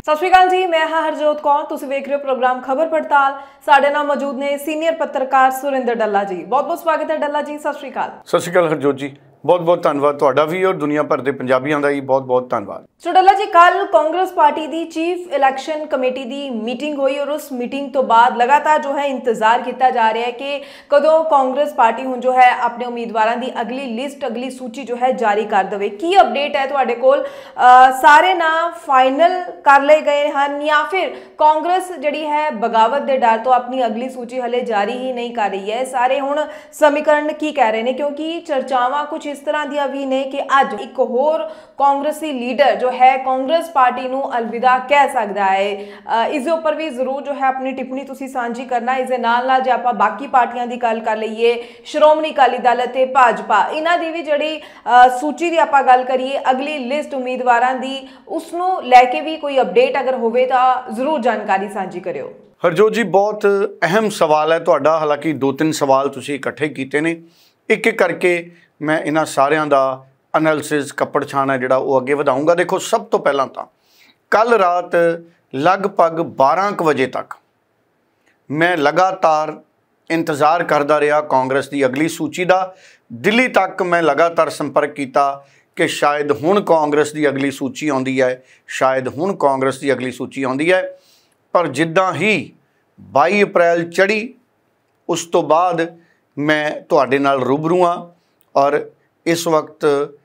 सत श्री अकाल जी, मैं हाँ हरजोत कौर। तुसीं वेख रहे हो प्रोग्राम खबर पड़ताल। साडे नाल मौजूद ने सीनियर पत्रकार सुरिंदर डल्ला जी। बहुत बहुत स्वागत है डल्ला जी, सत श्री अकाल। सत श्री अकाल हरजोत जी, बहुत बहुत धन्यवाद तुहाडा भी और दुनिया भर के पंजाबियों का ही बहुत बहुत धन्यवाद। सो डल्ला जी, कल कांग्रेस पार्टी की चीफ इलैक्शन कमेटी की मीटिंग हुई और उस मीटिंग तो बाद लगातार जो है इंतजार किया जा रहा है कि कदों कांग्रेस पार्टी हुण जो है अपने उम्मीदवारों की अगली लिस्ट अगली सूची जो है जारी कर देवे। की अपडेट है तुहाडे कोल? सारे नाम फाइनल कर ले गए हैं या फिर कांग्रेस जिहड़ी है बगावत के डर तो अपनी अगली सूची हले जारी ही नहीं कर रही है? सारे हुण समीकरण की कह रहे हैं, क्योंकि चर्चावां कुछ इस तरह दी भी ने कि अज एक होर कांग्रेसी लीडर जो है कांग्रेस पार्टी नूं अलविदा कह सकता है। इस उपर भी जरूर जो है अपनी टिप्पणी तुसीं सांझी करना। इस नाल जे आपां बाकी पार्टियां दी गल कर लईए, श्रोमणी अकाली दल ते भाजपा, इन्हां दी भी जिहड़ी सूची दी आपां गल करिए अगली लिस्ट उम्मीदवारां दी, उसनूं लैके भी कोई अपडेट अगर होवे तां जरूर जानकारी सांझी करियो। हरजोत जी, बहुत अहम सवाल है तुहाडा। हालांकि 2-3 सवाल तुसीं इकट्ठे कीते ने, एक एक करके मैं इन्हां सारियां दा एनालिसिस कपड़ छाण है जिहड़ा वो अगे वधाऊंगा। देखो, सब तो पहलां तां कल रात लगभग 12 बजे तक मैं लगातार इंतज़ार करता रहा कांग्रेस की अगली सूची का। दिल्ली तक मैं लगातार संपर्क किया कि शायद हुण कांग्रेस की अगली सूची आउंदी है, शायद हुण कांग्रेस की अगली सूची आउंदी है। पर जिद्दां ही 22 अप्रैल चढ़ी, उस तो बाद मैं तुहाडे नाल रूबरू हाँ और इस वक्त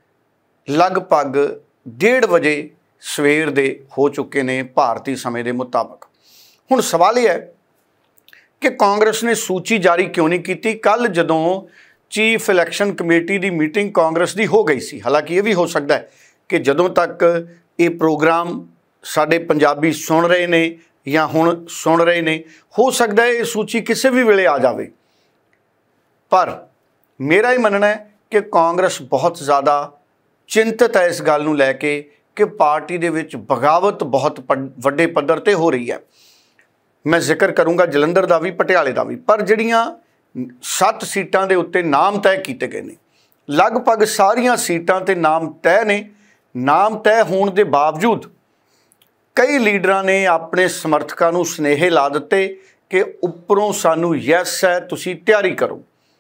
लगभग 1:30 बजे सवेर दे हो चुके ने भारतीय समय के मुताबिक। हुण सवाल यह है कि कांग्रेस ने सूची जारी क्यों नहीं की? कल जदों चीफ इलैक्शन कमेटी की मीटिंग कांग्रेस की हो गई सी, हालांकि ये भी हो सकता है कि जदों तक ये प्रोग्राम साडे पंजाबी सुन रहे ने या हुण सुन रहे ने, हो सकता है ये सूची किसी भी वेले आ जाए। पर मेरा ही मनना है कि कांग्रेस बहुत ज़्यादा चिंतित है इस गल नूं लैके कि पार्टी दे विच बगावत बहुत वड्डे पद्धर ते हो रही है। मैं जिक्र करूँगा जलंधर का भी, पटियाले का भी। पर जिहड़ियां 7 सीटां दे उत्ते नाम तय किए गए ने, लगभग सारियां सीटां ते नाम तय ने। नाम तय होने के बावजूद कई लीडरां ने अपने समर्थकां नूं सुनेहे ला दिते कि उपरों सानू यस है, तुसीं तैयारी करो।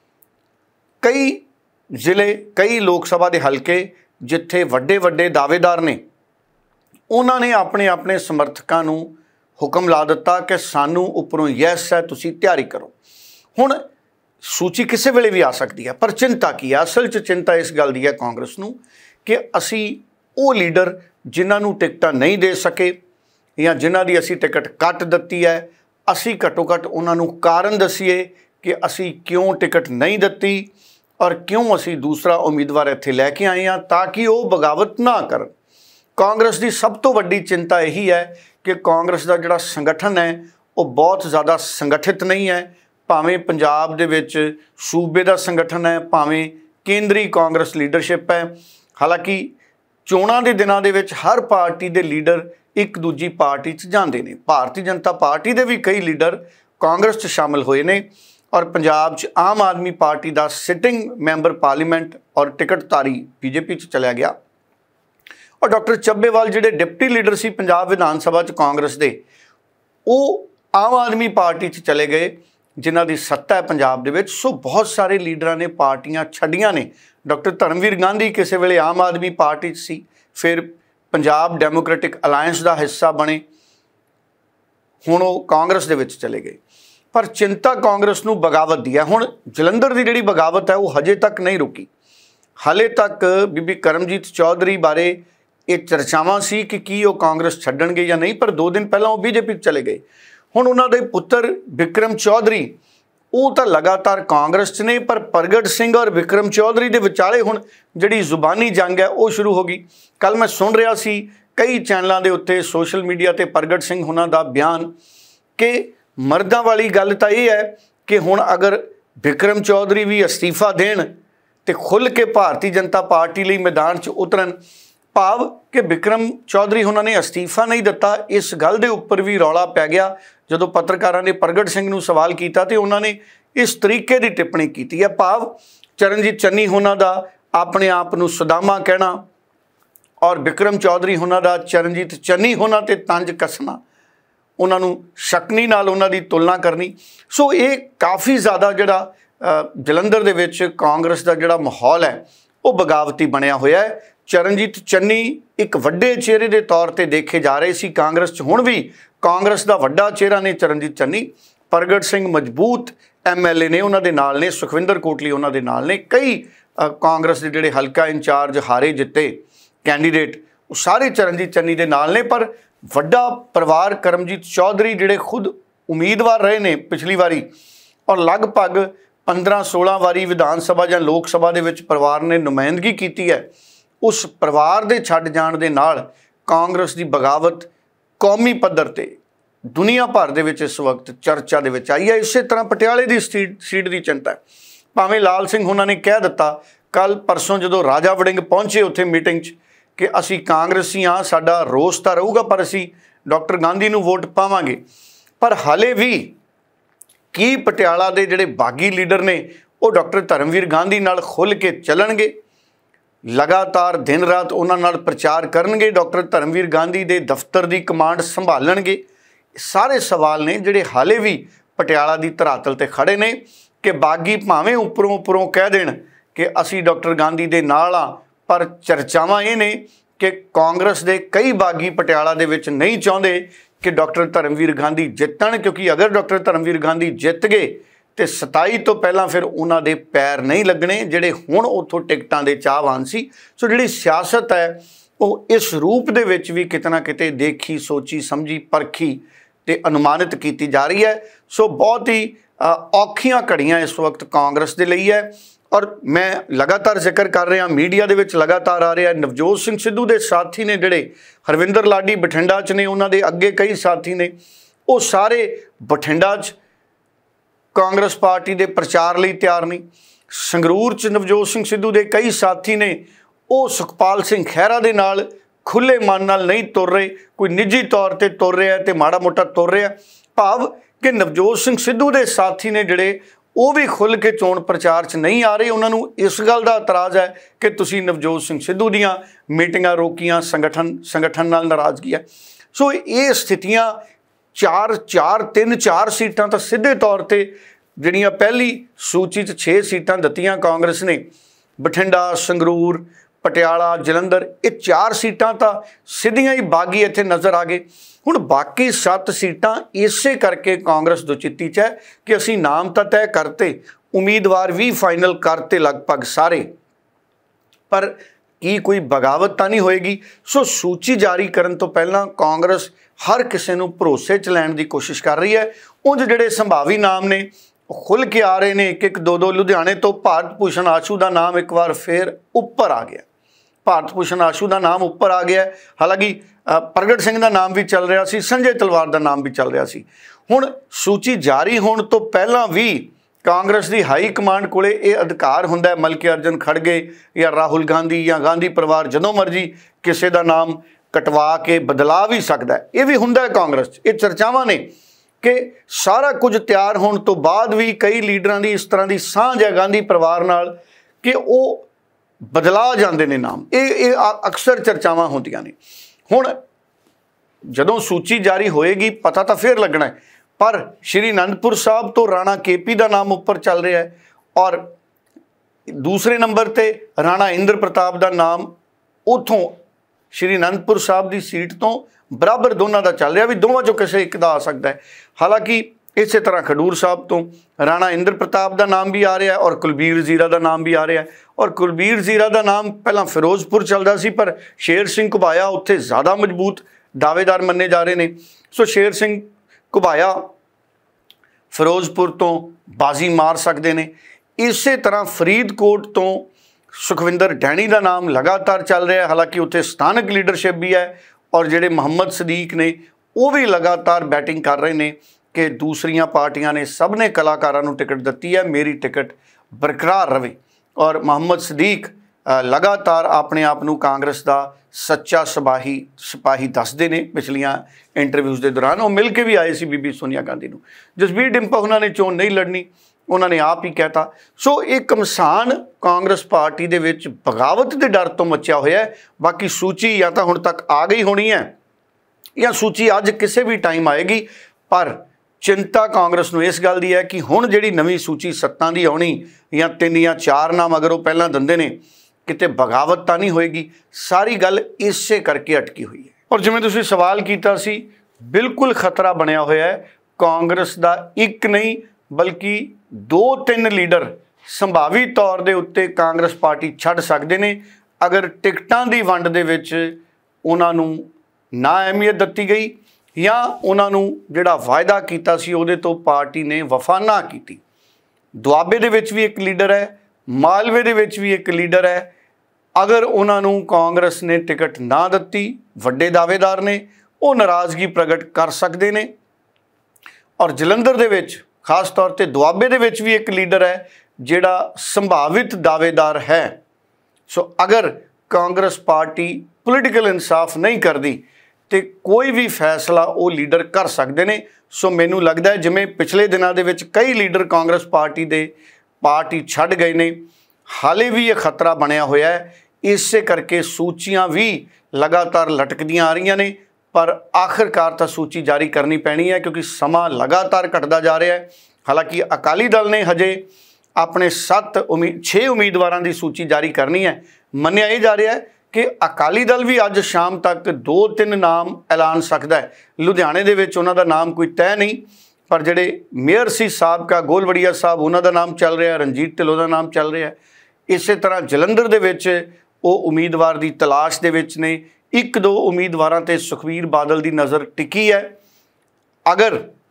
कई जिले, कई लोक सभा के हलके जिथे वड्डे वड्डे दावेदार ने, उन्होंने अपने अपने समर्थकां नूं हुक्म ला दिता कि सानू उपरों यस है, तुसीं तैयारी करो। हुण सूची किसी वेले भी आ सकती है, पर चिंता की है? असल च चिंता इस गल दी है कांग्रेस नूं कि असी वो लीडर जिन्हां नूं टिकटां नहीं दे सके या जिन्हां दी असी टिकट कट दित्ती है, असी घट्टो घट्ट उन्हां नूं कारण दसीए कि असी क्यों टिकट नहीं दित्ती और क्यों असी दूसरा उम्मीदवार इत्थे लैके आए हैं, ताकि वो बगावत ना करन। कांग्रेस की सब तो वड्डी चिंता यही है कि कांग्रेस का जिहड़ा संगठन है वो बहुत ज़्यादा संगठित नहीं है। भावें पंजाब दे विच सूबे का संगठन है, भावें केंद्री कांग्रेस लीडरशिप है। हालांकि चोणां दे दिनां दे विच हर पार्टी के लीडर एक दूजी पार्टी च जांदे ने। भारतीय जनता पार्टी के भी कई लीडर कांग्रेस च शामिल होए ने और पंजाब च आम आदमी पार्टी का सिटिंग मैंबर पार्लीमेंट और टिकटधारी बीजेपी च चलिया गया और डॉक्टर ਚੱਬੇਵਾਲ जिहड़े deputy leader C Punjab Vidhan Sabha च कांग्रेस के, वो आम आदमी पार्टी च चले गए जिन्हां दी सत्ता है पंजाब दे विच। सो बहुत सारे लीडरां ने पार्टियां छड्डियां ने। डॉक्टर धर्मवीर गांधी किसी वेले आम आदमी पार्टी च सी, फिर पंजाब डेमोक्रेटिक अलायंस का हिस्सा बने, हुण वो कांग्रेस दे विच चले गए। पर चिंता कांग्रेस नूं बगावत दी है। हुण जलंधर की जिहड़ी बगावत है वो हजे तक नहीं रुकी। हाले तक बीबी करमजीत चौधरी बारे ये चर्चावां सी कि वो कांग्रेस छड्डणगे या नहीं, पर 2 दिन पहलां वो बीजेपी चले गए। हुण उन्हां दे पुत्तर विक्रम चौधरी वो तो लगातार कांग्रेस च ने, पर प्रगट सिंह और विक्रम चौधरी के विचाले हुण जिहड़ी जुबानी जंग है वो शुरू हो गई। कल मैं सुन रहा सी कई चैनलों के उत्ते सोशल मीडिया ते प्रगट सिंह हुणां दा बयान कि मर्दां वाली गल तां इह है कि हुण अगर विक्रम चौधरी भी अस्तीफा देण ते खुल के भारतीय जनता पार्टी लई मैदान च उतरन, भाव कि विक्रम चौधरी उन्होंने अस्तीफा नहीं दिता। इस गल के उपर भी रौला पै गया जदों पत्रकारों ने प्रगट सिंह नूं सवाल किया तो उन्होंने इस तरीके की टिप्पणी की है। भाव चरणजीत चन्नी होना दा अपने आप नूं सदामा कहना और बिक्रम चौधरी होना दा चरणजीत चन्नी होना ते तंज कसना, उन्होंने शकनी नाल उन्हां दी तुलना करनी। सो ये काफ़ी ज़्यादा जिहड़ा जलंधर दे विच कांग्रेस का जिहड़ा माहौल है वो बगावती बनया होया है। चरणजीत चन्नी एक वड्डे चेहरे के तौर पर देखे जा रहे सी कांग्रेस च, हुण भी कांग्रेस का वड्डा चेहरा ने चरणजीत चन्नी। प्रगट सिंह मजबूत MLA ने, उन्होंने नाल ने, सुखविंदर कोटली उन्होंने नाल ने, कई कांग्रेस के जिहड़े हलका इंचार्ज हारे जिते कैंडीडेट सारे चरणजीत चन्नी के नाल ने। पर वड्डा परिवार करमजीत चौधरी जिहड़े खुद उम्मीदवार रहे ने पिछली वारी और लगभग 15-16 वारी विधान सभा या लोक सभा दे विच परिवार ने नुमाइंदगी की है, उस परिवार के छड्ड जाण दे नाल कांग्रेस की बगावत कौमी पद्धर ते दुनिया भर दे विच इस वक्त चर्चा दे विच आई है। इस तरह पटियाले की सीट की चिंता है। भावें लाल सिंह उन्होंने कह दिता कल परसों जो राजा वड़िंग पहुंचे उत्थे मीटिंग च कि असी कांग्रेसी हाँ, साडा रोस तो रहूगा पर असी डॉक्टर गांधी नूं वोट पावांगे। पर हाले भी की पटियाला दे जिहड़े बागी लीडर ने वो डॉक्टर धर्मवीर गांधी नाल खुल के चलणगे, लगातार दिन रात उन्हां नाल प्रचार करनगे, डॉक्टर धर्मवीर गांधी दे दफ्तर की कमांड संभालणगे। सारे सवाल ने जिहड़े हाले भी पटियाला की धरातल ते खड़े ने कि बागी भावें उपरों उपरों कह देण कि असी डॉक्टर गांधी दे नाल आ, पर चर्चावां ये ने कि कांग्रेस दे कई बागी पटियाला दे विच नहीं चाहुंदे कि डॉक्टर धर्मवीर गांधी जितण, क्योंकि अगर डॉक्टर धर्मवीर गांधी जित गए तो 27 तो पहला फिर उन्हां दे पैर नहीं लगने जिहड़े हुण उत्थों टिकटां दे चाहवान सी। सो जिहड़ी सियासत है वो इस रूप दे विच भी किते ना किते देखी सोची समझी परखी ते अनुमानित की जा रही है। सो बहुत ही औखियां घड़ियां इस वक्त कांग्रेस दे लई है। और मैं लगातार जिक्र कर रहा मीडिया दे विच लगातार आ रहा नवजोत सिंह सिद्धू के साथी ने जिहड़े हरविंदर लाडी बठिंडा च ने, उन्होंने अगे कई साथी ने, वो सारे बठिंडा च कांग्रेस पार्टी के प्रचार लई तैयार नहीं। संगरूर च नवजोत सिंह सिद्धू के कई साथी ने वो सुखपाल सिंह खैरा दे नाल खुले मन नाल नहीं तुर रहे, कोई निजी तौर पर तुर रहा है तो माड़ा मोटा तुर रहा। भाव कि नवजोत सिंह सिद्धू के साथी ने जिहड़े वो भी खुल के चोण प्रचार च नहीं आ रहे। उन्होंने इस गल का इतराज़ है कि तुसीं नवजोत सिंह सिद्धू दीयां मीटिंगां रोकियां, संगठन नाल नाराज़गी है। सो ये स्थितियां 3-4 सीटां तो सीधे तौर पर जिहड़ियां पहली सूची 6 सीटां दित्तियां कांग्रेस ने, बठिंडा, संगरूर, पटियाला, जलंधर, ये 4 सीटां तो सीधियां ही बागी इत्थे नज़र आ गए। हुण बाकी 7 सीटां इसे करके कांग्रेस दुचित्ती च है कि असीं नाम तो तय करते, उम्मीदवार भी फाइनल करते लगभग सारे, पर की कोई बगावत तो नहीं होएगी। सो सूची जारी करन तो पहला कांग्रेस हर किसी नूं भरोसे च लैण दी कोशिश कर रही है। उंज जिहड़े संभावी नाम ने खुल के आ रहे हैं, एक 2 लुधियाने तो भारत भूषण आशू का नाम एक बार फिर उपर आ गया, भारत भूषण आशू का नाम उपर आ गया। हालांकि प्रगट सिंह का नाम भी चल रहा सी, संजय तलवार का नाम भी चल रहा सी। हुण सूची जारी होने तो पहला भी कांग्रेस की हाई कमांड कोले ये अधिकार हुंदा है, मलके अर्जन खड़गे या राहुल गांधी या गांधी परिवार जदों मर्जी किसी का नाम कटवा के बदला भी सकता है। ये भी हुंदा है कांग्रेस। ये चर्चावां ने कि सारा कुछ तैयार होने तो बाद भी कई लीडरां की इस तरह की सांझ है गांधी परिवार नाल कि वो बदला जाते हैं नाम। ये अक्सर चर्चावां होंदियां ने। हुण जदों सूची जारी होएगी पता तो फिर लगना है, पर श्री आनंदपुर साहब तो राणा KP का नाम उपर चल रहा है और दूसरे नंबर ते राणा इंद्र प्रताप का नाम उतों श्री आनंदपुर साहब की सीट तो बराबर दोनों का चल रहा भी दोवां चों किसी एक का आ सकता है। हालांकि इस तरह खडूर साहब तो राणा इंद्र प्रताप का नाम भी आ रहा है और कुलबीर जीरा का नाम भी आ रहा है। और कुलबीर जीरा का नाम पहला फिरोजपुर चलता सी, पर शेर सिंह घुबाया उत्थे ज़्यादा मजबूत दावेदार मन्ने जा रहे हैं। सो शेर सिंह घुबाया फिरोजपुर तो बाजी मार सकते हैं। इस तरह फरीदकोट तो सुखविंदर डैनी का नाम लगातार चल रहा है, हालांकि उत्थे स्थानक लीडरशिप भी है और जिहड़े मोहम्मद सदीक ने वो भी लगातार बैटिंग कर रहे हैं कि दूसरियां पार्टियां ने सब ने कलाकारां नूं टिकट दी है, मेरी टिकट बरकरार रहे। और मोहम्मद सदीक लगातार अपने आप नूं कांग्रेस का सच्चा सिपाही दसदे ने। पिछलियां इंटरव्यूज़ के दौरान वो मिल के भी आए सी बीबी सोनिया गांधी नूं। जसबीर डिंपल उन्होंने चोन नहीं लड़नी, उन्होंने आप ही कहता। सो एक घमसान कांग्रेस पार्टी दे विच बगावत के डर तो मचिया होया है। बाकी सूची या तो हुण तक आ गई होनी है या सूची अज किसी भी टाइम आएगी, पर चिंता कांग्रेस नूं इस गल दी है कि हुण जिहड़ी नवीं सूची सत्तां दी आउणी या 3 या 4 नाम अगर वो पहलां दिंदे ने, किते बगावत तां नहीं होएगी। सारी गल इसे करके अटकी हुई है। और जिवें तुसीं सवाल कीता सी, बिल्कुल खतरा बनिया होया है। कांग्रेस दा एक नहीं बल्कि 2-3 लीडर संभावी तौर दे उत्ते कांग्रेस पार्टी छड्ड सकदे ने अगर टिकटां दी वंड दे विच उन्हां नूं ना अहमियत दित्ती गई या उन्हां नूं जिहड़ा वायदा कीता सी उहदे तो पार्टी ने वफा ना कीती। दुआबे दे विच भी एक लीडर है, मालवे दे विच भी एक लीडर है। अगर उन्हां नूं कांग्रेस ने टिकट ना दित्ती, वड्डे दावेदार ने वो नाराज़गी प्रगट कर सकते हैं। और जलंधर दे विच खास तौर पर दुआबे दे विच भी एक लीडर है जिहड़ा संभावित दावेदार है। सो अगर कांग्रेस पार्टी पोलिटिकल इंसाफ नहीं करती तो कोई भी फैसला वो लीडर कर सकते हैं। सो मैनू लगता है जिमें पिछले दिनों के विच कई लीडर कांग्रेस पार्टी छड्ड गए ने, हाले भी ये खतरा बनया होया है। इसे करके सूचियां भी लगातार लटकदियां आ रही ने, पर आखिरकार तो सूची जारी करनी पैनी है क्योंकि समा लगातार घटता जा रहा है। हालांकि अकाली दल ने हजे अपने 6 उम्मीदवारों की सूची जारी करनी है। मन्निया यह जा रहा है कि अकाली दल भी अज शाम तक 2-3 नाम ऐलान सकता है। लुधियाने दे विच उन्हां दा नाम कोई तय नहीं, पर जिहड़े मेयर सी साबका गोलवड़िया साहब उन्हां दा नाम चल रहा है, रणजीत ढिल्लों दा नाम चल रहा है। इस तरह जलंधर दे विच वो उम्मीदवार की तलाश दे विच ने। 1-2 उम्मीदवारों ते सुखबीर बादल की नज़र टिकी है। अगर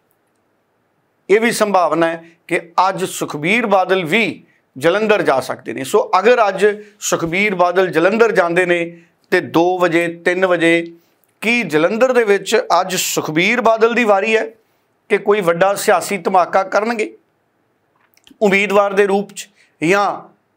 ये भी संभावना है कि अज सुखबीर बादल भी जलंधर जा सकते हैं। सो अगर अज सुखबीर बादल जलंधर जाते हैं तो 2 बजे 3 बजे की जलंधर दे विच अज सुखबीर बादल की वारी है कि कोई वड्डा सियासी धमाका करनगे उम्मीदवार के रूप च या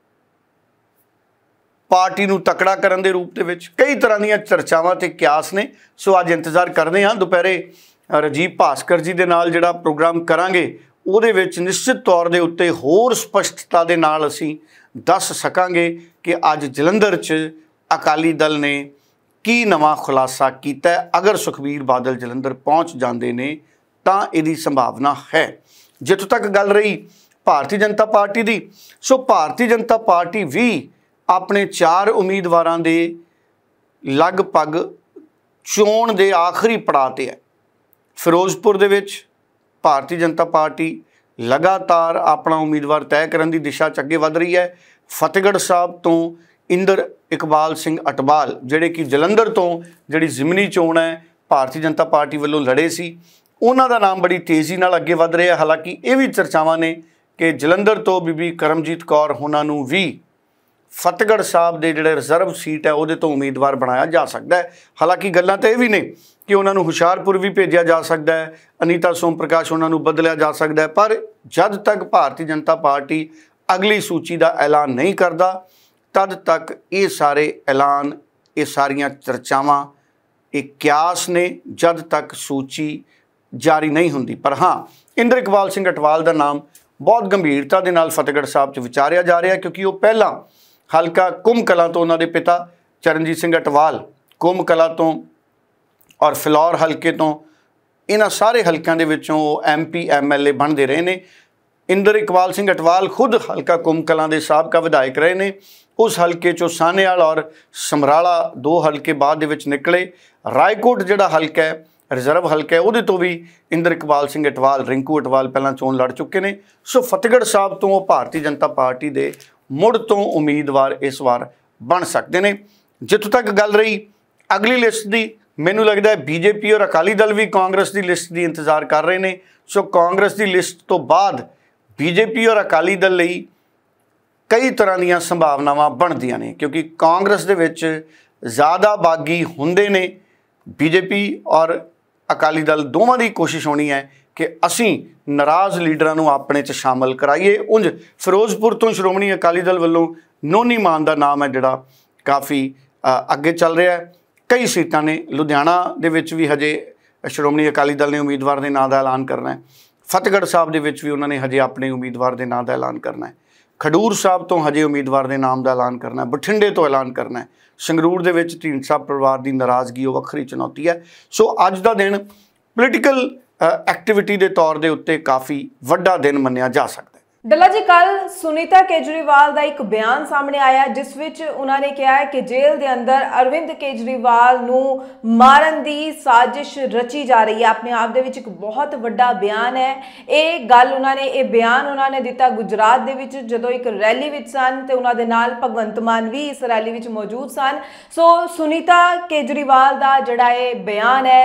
पार्टी नूं तकड़ा करन दे रूप दे विच। कई तरह दी चर्चावां ते क्यास ने। सो अज इंतज़ार करते हैं दोपहरे राजीव भास्कर जी दे नाल जिहड़ा प्रोग्राम करांगे उहदे विच निश्चित तौर दे उत्ते होर स्पष्टता दे नाल असीं दस सकांगे कि अज जलंधर च अकाली दल ने की नवां खुलासा कीता है। अगर सुखबीर बादल जलंधर पहुँच जाते हैं तां इहदी संभावना है। जिथों तक गल रही भारतीय जनता पार्टी की, सो भारतीय जनता पार्टी भी अपने 4 उम्मीदवारों के लगभग चोण के आखिरी पड़ाव ते है। फिरोजपुर दे विच भारतीय जनता पार्टी लगातार अपना उम्मीदवार तय करने की दिशा च अगे वध रही है। फतेहगढ़ साहब तो इंदर इकबाल सिंह अटवाल जिहड़े कि जलंधर तो जिहड़ी जिमनी चोण है भारतीय जनता पार्टी वालों लड़े सी, उन्हां दा नाम बड़ी तेज़ी नाल अगे वध रहा है। हालांकि ये भी चर्चावां ने कि जलंधर तो बीबी करमजीत कौर होना नूं भी फतेहगढ़ साहब के जिहड़े रिजर्व सीट है उहदे तो उम्मीदवार बनाया जा सकता है। हालांकि गल्लां तो यह भी ने कि उन्होंने हुशियारपुर भी भेजा जा सकता है, अनीता सोम प्रकाश उन्होंने बदलिया जा सकता है। पर जब तक भारतीय जनता पार्टी अगली सूची का ऐलान नहीं करता तद तक ये सारे ऐलान, ये सारियां चर्चावां, एक क्यास ने जब तक सूची जारी नहीं होंदी। पर हाँ, इंदर इकबाल सिंह अटवाल का नाम बहुत गंभीरता के नाल फतेहगढ़ साहब च विचारिया जा रहा है क्योंकि वो पहला हल्का कुंभ कलां तो उन्होंने पिता चरणजीत सिंह अटवाल कुंभ कलां तो और फिलौर हल्के तो इन्हां सारे हल्कों के विचों MP MLA बनते रहे ने। इंदर इकबाल सिंह अटवाल खुद हल्का कुंभ कलां के साबका विधायक रहे ने। उस हल्के चों सानेवाल और समराला 2 हल्के बाद दे विच निकले। रायकोट जिहड़ा हल्का है रिजर्व हल्का है उहदे तो भी इंदर इकबाल सिंह अटवाल, रिंकू अटवाल पहलां चोण लड़ चुके हैं। सो फतेहगढ़ साहब तो भारतीय जनता पार्टी के मुड़ तो उम्मीदवार इस बार बन सकते हैं। जिथों तक गल रही अगली लिस्ट की, मैनू लगता है बीजेपी और अकाली दल भी कांग्रेस की लिस्ट की इंतजार कर रहे हैं। सो कांग्रेस की लिस्ट तो बाद बीजेपी और अकाली दल लई कई तरह दी संभावनावां बनदियां ने क्योंकि कांग्रेस दे विच ज़्यादा बागी हुंदे ने। बीजेपी और अकाली दल दोवां दी कोशिश होनी है कि असीं नाराज़ लीडरां नूं अपने च शामिल कराइए। उंज फिरोजपुर तो श्रोमणी अकाली दल वालों नोनी मान का नाम है जिहड़ा काफ़ी अगे चल रहा है। कई सीटां ने लुधियाना दे विच भी हजे श्रोमणी अकाली दल ने उम्मीदवार के नाम का ऐलान करना है। ਫਤਿਹਗੜ੍ਹ ਸਾਹਿਬ ਦੇ ਵਿੱਚ ਵੀ ਉਹਨਾਂ ਨੇ ਹਜੇ ਆਪਣੇ ਉਮੀਦਵਾਰ ਦੇ ਨਾਂ ਦਾ ਐਲਾਨ ਕਰਨਾ ਹੈ। ਖਡੂਰ ਸਾਹਿਬ ਤੋਂ ਹਜੇ ਉਮੀਦਵਾਰ ਦੇ ਨਾਮ ਦਾ ਐਲਾਨ ਕਰਨਾ ਹੈ। ਬਠਿੰਡੇ ਤੋਂ ਐਲਾਨ ਕਰਨਾ ਹੈ। ਸੰਗਰੂਰ ਦੇ ਵਿੱਚ ਢੀਂਡਸਾ ਪਰਿਵਾਰ ਦੀ ਨਾਰਾਜ਼ਗੀ ਉਹ ਵੱਖਰੀ ਚੁਣੌਤੀ ਹੈ। ਸੋ ਅੱਜ ਦਾ ਦਿਨ ਪੋਲੀਟੀਕਲ ਐਕਟੀਵਿਟੀ ਦੇ ਤੌਰ ਦੇ ਉੱਤੇ ਕਾਫੀ ਵੱਡਾ ਦਿਨ ਮੰਨਿਆ ਜਾ ਸਕਦਾ ਹੈ। ਡੱਲਾ ਜੀ, ਕੱਲ ਸੁਨੀਤਾ ਕੇਜਰੀਵਾਲ ਦਾ ਇੱਕ ਬਿਆਨ ਸਾਹਮਣੇ ਆਇਆ ਜਿਸ ਵਿੱਚ ਉਹਨਾਂ ਨੇ ਕਿਹਾ ਹੈ ਕਿ ਜੇਲ੍ਹ ਦੇ ਅੰਦਰ ਅਰਵਿੰਦ ਕੇਜਰੀਵਾਲ ਨੂੰ ਮਾਰਨ ਦੀ ਸਾਜ਼ਿਸ਼ ਰਚੀ ਜਾ ਰਹੀ ਹੈ। ਆਪਣੇ ਆਪ ਦੇ ਵਿੱਚ ਇੱਕ ਬਹੁਤ ਵੱਡਾ ਬਿਆਨ ਹੈ। ਇਹ ਬਿਆਨ ਉਹਨਾਂ ਨੇ ਦਿੱਤਾ ਗੁਜਰਾਤ ਦੇ ਵਿੱਚ ਜਦੋਂ ਇੱਕ ਰੈਲੀ ਵਿੱਚ ਸਨ ਤੇ ਉਹਨਾਂ ਦੇ ਨਾਲ ਭਗਵੰਤ ਮਾਨ ਵੀ ਇਸ ਰੈਲੀ ਵਿੱਚ ਮੌਜੂਦ ਸਨ। ਸੋ ਸੁਨੀਤਾ ਕੇਜਰੀਵਾਲ ਦਾ ਜਿਹੜਾ ਇਹ ਬਿਆਨ ਹੈ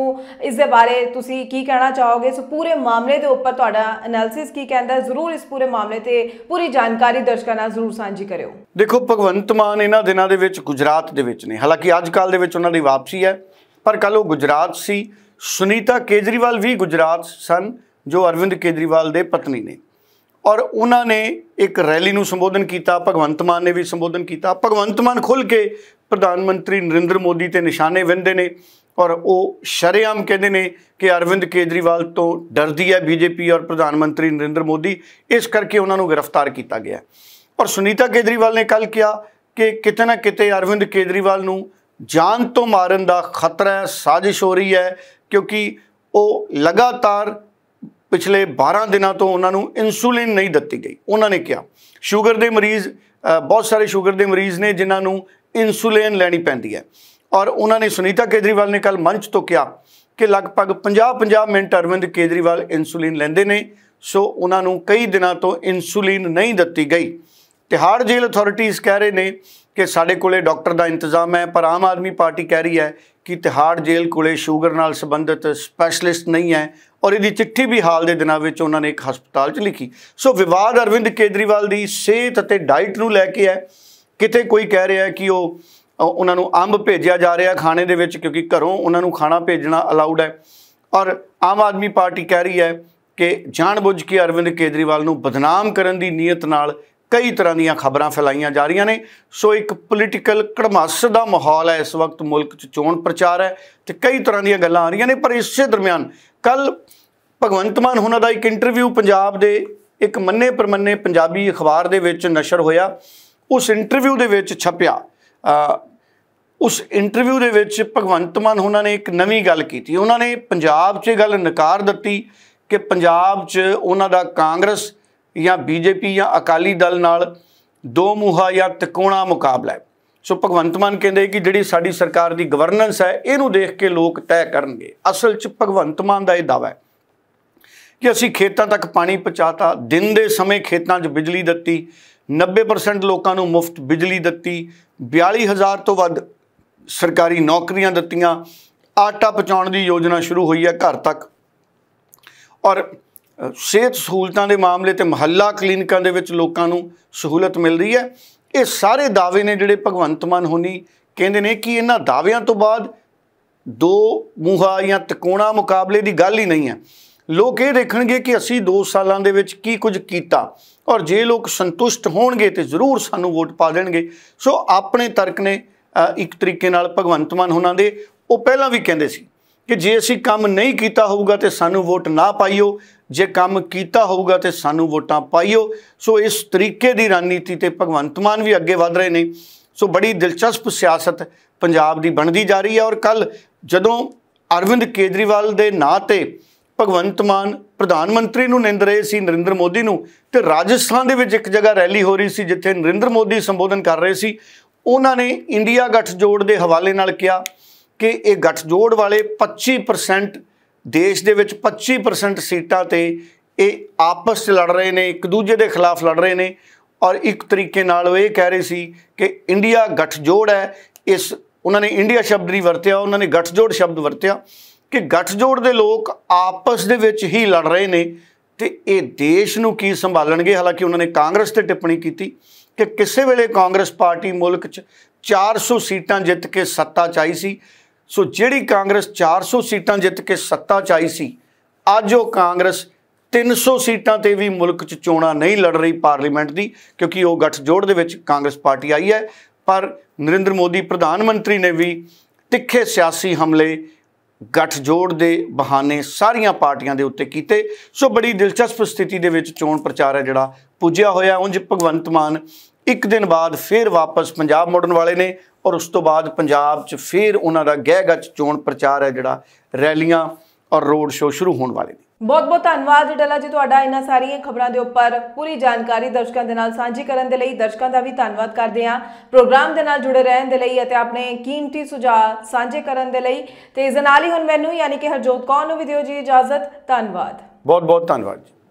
ਇਸ ਦੇ ਬਾਰੇ ਤੁਸੀਂ ਕੀ ਕਹਿਣਾ ਚਾਹੋਗੇ? ਸੋ ਪੂਰੇ ਮਾਮਲੇ ਦੇ ਉੱਪਰ ਤੁਹਾਡਾ ਐਨਾਲਿਸਿਸ ਕੀ ਕਹਿੰਦਾ? ਜ਼ਰੂਰ ਇਸ ਪੂਰੇ ਮਾਮਲੇ ਤੇ ਪੂਰੀ ਜਾਣਕਾਰੀ ਦਰਸ਼ਕਾਂ ਨਾਲ ਜ਼ਰੂਰ ਸਾਂਝੀ ਕਰਿਓ। ਦੇਖੋ, ਭਗਵੰਤ ਮਾਨ ਇਹਨਾਂ ਦਿਨਾਂ ਦੇ ਵਿੱਚ ਗੁਜਰਾਤ ਦੇ ਵਿੱਚ ਨੇ। ਹਾਲਾਂਕਿ ਅੱਜ ਕੱਲ੍ਹ ਦੇ ਵਿੱਚ ਉਹਨਾਂ ਦੀ ਵਾਪਸੀ ਹੈ, ਪਰ ਕੱਲ ਉਹ ਗੁਜਰਾਤ ਸੀ। ਸੁਨੀਤਾ ਕੇਜਰੀਵਾਲ ਵੀ ਗੁਜਰਾਤ ਸਨ ਜੋ ਅਰਵਿੰਦ ਕੇਜਰੀਵਾਲ ਦੇ ਪਤਨੀ ਨੇ, ਔਰ ਉਹਨਾਂ ਨੇ ਇੱਕ ਰੈਲੀ ਨੂੰ ਸੰਬੋਧਨ ਕੀਤਾ। ਭਗਵੰਤ ਮਾਨ ਨੇ ਵੀ ਸੰਬੋਧਨ ਕੀਤਾ। ਭਗਵੰਤ ਮਾਨ ਖੁੱਲ੍ਹ ਕੇ ਪ੍ਰਧਾਨ ਮੰਤਰੀ ਨਰਿੰਦਰ ਮੋਦੀ ਤੇ ਨਿਸ਼ਾਨੇ ਵਿੰਨ੍ਹਦੇ ਨੇ ਔਰ ਉਹ ਸ਼ਰੇਆਮ ਕਹਿੰਦੇ ਨੇ ਕਿ ਅਰਵਿੰਦ ਕੇਜਰੀਵਾਲ ਤੋਂ ਡਰਦੀ ਹੈ ਬੀਜੇਪੀ ਔਰ ਪ੍ਰਧਾਨ ਮੰਤਰੀ ਨਰਿੰਦਰ ਮੋਦੀ, ਇਸ ਕਰਕੇ ਉਹਨਾਂ ਨੂੰ ਗ੍ਰਿਫਤਾਰ ਕੀਤਾ ਗਿਆ। ਔਰ ਸੁਨੀਤਾ ਕੇਜਰੀਵਾਲ ਨੇ ਕੱਲ੍ਹ ਕਿਹਾ ਕਿ ਕਿਤੇ ਨਾ ਕਿਤੇ ਅਰਵਿੰਦ ਕੇਜਰੀਵਾਲ ਨੂੰ ਜਾਨ ਤੋਂ ਮਾਰਨ ਦਾ ਖਤਰਾ ਹੈ, ਸਾਜ਼ਿਸ਼ ਹੋ ਰਹੀ ਹੈ, ਕਿਉਂਕਿ ਉਹ ਲਗਾਤਾਰ ਪਿਛਲੇ 12 ਦਿਨਾਂ ਤੋਂ ਉਹਨਾਂ ਨੂੰ ਇਨਸੂਲਿਨ ਨਹੀਂ ਦਿੱਤੀ ਗਈ। ਉਹਨਾਂ ਨੇ ਕਿਹਾ ਸ਼ੂਗਰ ਦੇ ਮਰੀਜ਼, ਬਹੁਤ ਸਾਰੇ ਸ਼ੂਗਰ ਦੇ ਮਰੀਜ਼ ਨੇ ਜਿਨ੍ਹਾਂ ਨੂੰ ਇਨਸੂਲਿਨ ਲੈਣੀ ਪੈਂਦੀ ਹੈ। ਔਰ ਉਹਨਾਂ ਨੇ, ਸੁਨੀਤਾ ਕੇਜਰੀਵਾਲ ਨੇ ਕੱਲ੍ਹ ਮੰਚ ਤੋਂ ਕਿਹਾ ਕਿ ਲਗਭਗ 50-50 ਮਿੰਟ ਅਰਵਿੰਦ ਕੇਜਰੀਵਾਲ ਇਨਸੂਲਿਨ ਲੈਂਦੇ ਨੇ, ਸੋ ਉਹਨਾਂ ਨੂੰ ਕਈ ਦਿਨਾਂ ਤੋਂ ਇਨਸੂਲਿਨ ਨਹੀਂ ਦਿੱਤੀ ਗਈ। ਤਿਹਾੜ ਜੇਲ੍ਹ ਅਥਾਰਟੀਜ਼ ਕਹਿ ਰਹੇ ਨੇ ਕਿ ਸਾਡੇ ਕੋਲੇ ਡਾਕਟਰ ਦਾ ਇੰਤਜ਼ਾਮ ਹੈ, ਪਰ ਆਮ ਆਦਮੀ ਪਾਰਟੀ ਕਹਿ ਰਹੀ ਹੈ ਕਿ ਤਿਹਾੜ ਜੇਲ੍ਹ ਕੋਲੇ ਸ਼ੂਗਰ ਨਾਲ ਸੰਬੰਧਿਤ ਸਪੈਸ਼ਲਿਸਟ ਨਹੀਂ ਹੈ, ਔਰ ਇਹਦੀ ਚਿੱਠੀ ਵੀ ਹਾਲ ਦੇ ਦਿਨਾਂ ਵਿੱਚ ਉਹਨਾਂ ਨੇ ਇੱਕ ਹਸਪਤਾਲ 'ਚ ਲਿਖੀ। ਸੋ ਵਿਵਾਦ ਅਰਵਿੰਦ ਕੇਜਰੀਵਾਲ ਦੀ ਸਿਹਤ ਅਤੇ ਡਾਈਟ ਨੂੰ ਲੈ ਕੇ ਹੈ। ਕਿਤੇ ਕੋਈ ਕਹਿ ਰਿਹਾ ਕਿ ਉਹਨਾਂ ਨੂੰ ਅੰਬ ਭੇਜਿਆ ਜਾ ਰਿਹਾ ਖਾਣੇ ਦੇ ਵਿੱਚ, ਕਿਉਂਕਿ ਘਰੋਂ ਉਹਨਾਂ ਨੂੰ ਖਾਣਾ ਭੇਜਣਾ ਅਲਾਉਡ ਹੈ। ਔਰ ਆਮ ਆਦਮੀ ਪਾਰਟੀ ਕਹਿ ਰਹੀ ਹੈ ਕਿ ਜਾਣਬੁੱਝ ਕੇ ਅਰਵਿੰਦ ਕੇਜਰੀਵਾਲ ਨੂੰ ਬਦਨਾਮ ਕਰਨ ਦੀ ਨੀਅਤ ਨਾਲ ਕਈ ਤਰ੍ਹਾਂ ਦੀਆਂ ਖਬਰਾਂ ਫੈਲਾਈਆਂ ਜਾ ਰਹੀਆਂ ਨੇ। ਸੋ ਇੱਕ ਪੋਲੀਟੀਕਲ ਕੜਮਾਸ ਦਾ ਮਾਹੌਲ ਹੈ ਇਸ ਵਕਤ, ਮੁਲਕ 'ਚ ਚੋਣ ਪ੍ਰਚਾਰ ਹੈ ਤੇ ਕਈ ਤਰ੍ਹਾਂ ਦੀਆਂ ਗੱਲਾਂ ਆ ਰਹੀਆਂ ਨੇ। ਪਰ ਇਸੇ ਦਰਮਿਆਨ ਕੱਲ੍ਹ ਭਗਵੰਤ ਮਾਨ ਉਹਨਾਂ ਦਾ ਇੱਕ ਇੰਟਰਵਿਊ ਪੰਜਾਬ ਦੇ ਇੱਕ ਮੰਨੇ ਪ੍ਰਮੰਨੇ ਪੰਜਾਬੀ ਅਖਬਾਰ ਦੇ ਵਿੱਚ ਨਸ਼ਰ ਹੋਇਆ। ਉਸ ਇੰਟਰਵਿਊ ਦੇ ਵਿੱਚ ਛਪਿਆ, ਉਸ ਇੰਟਰਵਿਊ ਦੇ ਵਿੱਚ ਭਗਵੰਤ ਮਾਨ ਉਹਨਾਂ ਨੇ ਇੱਕ ਨਵੀਂ ਗੱਲ ਕੀਤੀ। ਉਹਨਾਂ ਨੇ ਪੰਜਾਬ 'ਚ ਗੱਲ ਨਕਾਰ ਦਿੱਤੀ ਕਿ ਪੰਜਾਬ 'ਚ ਉਹਨਾਂ ਦਾ ਕਾਂਗਰਸ ਜਾਂ ਬੀਜੇਪੀ ਜਾਂ ਅਕਾਲੀ ਦਲ ਨਾਲ ਦੋ ਮੂੰਹਾ ਜਾਂ ਤਿਕੋਣਾ ਮੁਕਾਬਲਾ ਹੈ। ਸੋ ਭਗਵੰਤ ਮਾਨ ਕਹਿੰਦੇ ਕਿ ਜਿਹੜੀ ਸਾਡੀ ਸਰਕਾਰ ਦੀ ਗਵਰਨੈਂਸ ਹੈ ਇਹਨੂੰ ਦੇਖ ਕੇ ਲੋਕ ਤੈਅ ਕਰਨਗੇ। ਅਸਲ 'ਚ ਭਗਵੰਤ ਮਾਨ ਦਾ ਇਹ ਦਾਅਵਾ ਹੈ ਕਿ ਅਸੀਂ ਖੇਤਾਂ ਤੱਕ ਪਾਣੀ ਪਹੁੰਚਾਤਾ, ਦਿਨ ਦੇ ਸਮੇਂ ਖੇਤਾਂ 'ਚ ਬਿਜਲੀ ਦਿੱਤੀ, 90% ਲੋਕਾਂ ਨੂੰ ਮੁਫਤ ਬਿਜਲੀ ਦਿੱਤੀ, 42,000 ਤੋਂ ਵੱਧ ਸਰਕਾਰੀ ਨੌਕਰੀਆਂ ਦਿੱਤੀਆਂ, ਆਟਾ ਪਹੁੰਚਾਉਣ ਦੀ ਯੋਜਨਾ ਸ਼ੁਰੂ ਹੋਈ ਹੈ ਘਰ ਤੱਕ, ਔਰ ਸਿਹਤ ਸਹੂਲਤਾਂ ਦੇ ਮਾਮਲੇ ਤੇ ਮੁਹੱਲਾ ਕਲੀਨਿਕਾਂ ਦੇ ਵਿੱਚ ਲੋਕਾਂ ਨੂੰ ਸਹੂਲਤ ਮਿਲ ਰਹੀ ਹੈ। ਇਹ ਸਾਰੇ ਦਾਅਵੇ ਨੇ ਜਿਹੜੇ ਭਗਵੰਤ ਮਾਨ ਹੋਣੀ ਕਹਿੰਦੇ ਨੇ ਕਿ ਇਹਨਾਂ ਦਾਅਵਿਆਂ ਤੋਂ ਬਾਅਦ ਦੋ ਮੂੰਹਾ ਜਾਂ ਤਿਕੋਣਾ ਮੁਕਾਬਲੇ ਦੀ ਗੱਲ ਹੀ ਨਹੀਂ ਹੈ। ਲੋਕ ਇਹ ਦੇਖਣਗੇ ਕਿ ਅਸੀਂ 2 ਸਾਲਾਂ ਦੇ ਵਿੱਚ ਕੀ ਕੁਝ ਕੀਤਾ, ਔਰ ਜੇ ਲੋਕ ਸੰਤੁਸ਼ਟ ਹੋਣਗੇ ਤੇ ਜ਼ਰੂਰ ਸਾਨੂੰ ਵੋਟ ਪਾ ਦੇਣਗੇ। ਸੋ ਆਪਣੇ ਤਰਕ ਨੇ ਇੱਕ ਤਰੀਕੇ ਨਾਲ ਭਗਵੰਤ ਮਾਨ ਹੋਣਾ ਦੇ। ਉਹ ਪਹਿਲਾਂ ਵੀ ਕਹਿੰਦੇ ਸੀ ਕਿ ਜੇ ਅਸੀਂ ਕੰਮ ਨਹੀਂ ਕੀਤਾ ਹੋਊਗਾ ਤੇ ਸਾਨੂੰ ਵੋਟ ਨਾ ਪਾਈਓ, ਜੇ ਕੰਮ ਕੀਤਾ ਹੋਊਗਾ ਤੇ ਸਾਨੂੰ ਵੋਟਾਂ ਪਾਈਓ। ਸੋ ਇਸ ਤਰੀਕੇ ਦੀ ਰਣਨੀਤੀ ਤੇ ਭਗਵੰਤ ਮਾਨ ਵੀ ਅੱਗੇ ਵਧ ਰਹੇ ਨੇ। ਸੋ ਬੜੀ ਦਿਲਚਸਪ ਸਿਆਸਤ ਪੰਜਾਬ ਦੀ ਬਣਦੀ ਜਾ ਰਹੀ ਹੈ। ਔਰ ਕੱਲ੍ਹ ਜਦੋਂ ਅਰਵਿੰਦ ਕੇਜਰੀਵਾਲ ਦੇ ਨਾਂ ਤੇ ਭਗਵੰਤ ਮਾਨ ਪ੍ਰਧਾਨ ਮੰਤਰੀ ਨੂੰ ਨਿੰਦ ਰਹੇ ਸੀ, ਨਰਿੰਦਰ ਮੋਦੀ ਨੂੰ, ਤੇ ਰਾਜਸਥਾਨ ਦੇ ਵਿੱਚ ਇੱਕ ਜਗ੍ਹਾ ਰੈਲੀ ਹੋ ਰਹੀ ਸੀ ਜਿੱਥੇ ਨਰਿੰਦਰ ਮੋਦੀ ਸੰਬੋਧਨ ਕਰ ਰਹੇ ਸੀ। ਉਹਨਾਂ ਨੇ ਇੰਡੀਆ ਗੱਠਜੋੜ ਦੇ ਹਵਾਲੇ ਨਾਲ ਕਿਹਾ ਕਿ ਇਹ ਗੱਠਜੋੜ ਵਾਲੇ 25% ਦੇਸ਼ ਦੇ ਵਿੱਚ 25% ਸੀਟਾਂ ਤੇ ਇਹ ਆਪਸ 'ਚ ਲੜ ਰਹੇ ਨੇ, ਇੱਕ ਦੂਜੇ ਦੇ ਖਿਲਾਫ ਲੜ ਰਹੇ ਨੇ। ਔਰ ਇੱਕ ਤਰੀਕੇ ਨਾਲ ਉਹ ਇਹ ਕਹਿ ਰਹੇ ਸੀ ਕਿ ਇੰਡੀਆ ਗੱਠਜੋੜ ਹੈ। ਉਹਨਾਂ ਨੇ ਇੰਡੀਆ ਸ਼ਬਦ ਨਹੀਂ ਵਰਤਿਆ, ਉਹਨਾਂ ਨੇ ਗੱਠਜੋੜ ਸ਼ਬਦ ਵਰਤਿਆ ਕਿ ਗੱਠਜੋੜ ਦੇ ਲੋਕ ਆਪਸ ਦੇ ਵਿੱਚ ਹੀ ਲੜ ਰਹੇ ਨੇ ਤੇ ਇਹ ਦੇਸ਼ ਨੂੰ ਕੀ ਸੰਭਾਲਣਗੇ। ਹਾਲਾਂਕਿ ਉਹਨਾਂ ਨੇ ਕਾਂਗਰਸ ਤੇ ਟਿੱਪਣੀ ਕੀਤੀ ਕਿ ਕਿਸੇ ਵੇਲੇ ਕਾਂਗਰਸ ਪਾਰਟੀ ਮੁਲਕ 'ਚ 400 ਸੀਟਾਂ ਜਿੱਤ ਕੇ ਸੱਤਾ 'ਚ ਆਈ ਸੀ। ਸੋ ਜਿਹੜੀ ਕਾਂਗਰਸ 400 ਸੀਟਾਂ ਜਿੱਤ ਕੇ ਸੱਤਾ 'ਚ ਆਈ ਸੀ, ਅੱਜ ਉਹ ਕਾਂਗਰਸ 300 ਸੀਟਾਂ ਤੇ ਵੀ ਮੁਲਕ 'ਚ ਚੋਣਾਂ ਨਹੀਂ ਲੜ ਰਹੀ ਪਾਰਲੀਮੈਂਟ ਦੀ, ਕਿਉਂਕਿ ਉਹ ਗੱਠਜੋੜ ਦੇ ਵਿੱਚ ਕਾਂਗਰਸ ਪਾਰਟੀ ਆਈ ਹੈ। ਪਰ ਨਰਿੰਦਰ ਮੋਦੀ ਪ੍ਰਧਾਨ ਮੰਤਰੀ ਨੇ ਵੀ ਤਿੱਖੇ ਸਿਆਸੀ ਹਮਲੇ ਗੱਠਜੋੜ ਦੇ ਬਹਾਨੇ ਸਾਰੀਆਂ ਪਾਰਟੀਆਂ ਦੇ ਉੱਤੇ ਕੀਤੇ। ਸੋ ਬੜੀ ਦਿਲਚਸਪ ਸਥਿਤੀ ਦੇ ਵਿੱਚ ਚੋਣ ਪ੍ਰਚਾਰ ਹੈ ਜਿਹੜਾ ਪੁੱਜਿਆ ਹੋਇਆ। ਉਂਝ ਭਗਵੰਤ ਮਾਨ ਇੱਕ ਦਿਨ ਬਾਅਦ ਫਿਰ ਵਾਪਸ ਪੰਜਾਬ ਮੁੜਨ ਵਾਲੇ ਨੇ ਔਰ ਉਸ ਤੋਂ ਬਾਅਦ ਪੰਜਾਬ 'ਚ ਫਿਰ ਉਹਨਾਂ ਦਾ ਗਹਿ ਗੱਚ ਚੋਣ ਪ੍ਰਚਾਰ ਹੈ ਜਿਹੜਾ, ਰੈਲੀਆਂ ਔਰ ਰੋਡ ਸ਼ੋਅ ਸ਼ੁਰੂ ਹੋਣ ਵਾਲੇ ਨੇ। ਬਹੁਤ ਬਹੁਤ ਧੰਨਵਾਦ ਡੱਲਾ ਜੀ ਤੁਹਾਡਾ ਇਹਨਾਂ ਸਾਰੀਆਂ ਖਬਰਾਂ ਦੇ ਉੱਪਰ ਪੂਰੀ ਜਾਣਕਾਰੀ ਦਰਸ਼ਕਾਂ ਦੇ ਨਾਲ ਸਾਂਝੀ ਕਰਨ ਦੇ ਲਈ। ਦਰਸ਼ਕਾਂ ਦਾ ਵੀ ਧੰਨਵਾਦ ਕਰਦੇ ਹਾਂ ਪ੍ਰੋਗਰਾਮ ਦੇ ਨਾਲ ਜੁੜੇ ਰਹਿਣ ਦੇ ਲਈ ਅਤੇ ਆਪਣੇ ਕੀਮਤੀ ਸੁਝਾਅ ਸਾਂਝੇ ਕਰਨ ਦੇ ਲਈ। ਤੇ ਇਸ ਦੇ ਨਾਲ ਹੀ ਹੁਣ ਮੈਨੂੰ ਯਾਨੀ ਕਿ ਹਰਜੋਤ ਕੌਰ ਨੂੰ ਵੀ ਦਿਓ ਜੀ ਇਜਾਜ਼ਤ। ਧੰਨਵਾਦ, ਬਹੁਤ ਬਹੁਤ ਧੰਨਵਾਦ ਜੀ।